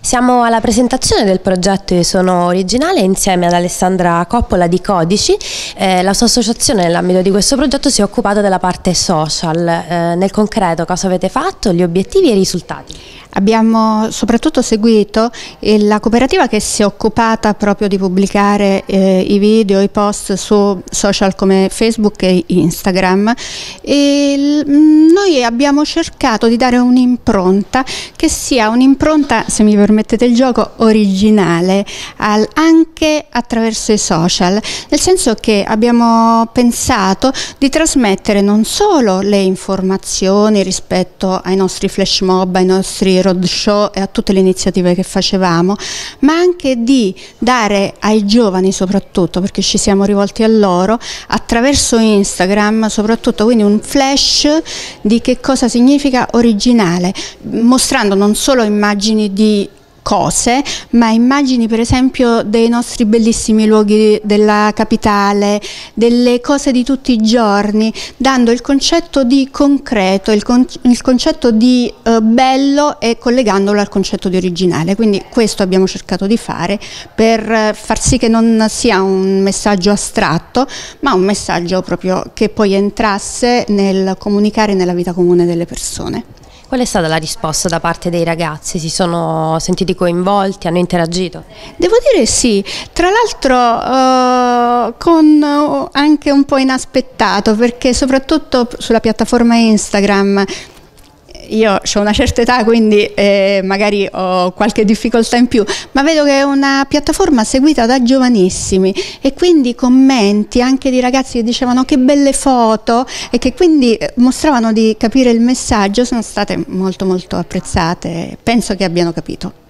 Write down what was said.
Siamo alla presentazione del progetto Io Sono Originale insieme ad Alessandra Coppola di Codici. La sua associazione nell'ambito di questo progetto si è occupata della parte social. Nel concreto cosa avete fatto, gli obiettivi e i risultati? Abbiamo soprattutto seguito la cooperativa che si è occupata proprio di pubblicare i video, i post su social come Facebook e Instagram, e noi abbiamo cercato di dare un'impronta che sia un'impronta, se mi permettete il gioco, originale anche attraverso i social, nel senso che abbiamo pensato di trasmettere non solo le informazioni rispetto ai nostri flash mob, ai nostri roadshow e a tutte le iniziative che facevamo, ma anche di dare ai giovani, soprattutto perché ci siamo rivolti a loro, attraverso Instagram soprattutto, quindi un flash di che cosa significa originale, mostrando non solo immagini di cose, ma immagini per esempio dei nostri bellissimi luoghi della capitale, delle cose di tutti i giorni, dando il concetto di concreto, il concetto di bello e collegandolo al concetto di originale. Quindi questo abbiamo cercato di fare per far sì che non sia un messaggio astratto, ma un messaggio proprio che poi entrasse nel comunicare nella vita comune delle persone. Qual è stata la risposta da parte dei ragazzi? Si sono sentiti coinvolti? Hanno interagito? Devo dire sì, tra l'altro con anche un po' inaspettato, perché soprattutto sulla piattaforma Instagram io ho una certa età, quindi magari ho qualche difficoltà in più, ma vedo che è una piattaforma seguita da giovanissimi e quindi commenti anche di ragazzi che dicevano che belle foto e che quindi mostravano di capire il messaggio, sono state molto apprezzate, penso che abbiano capito.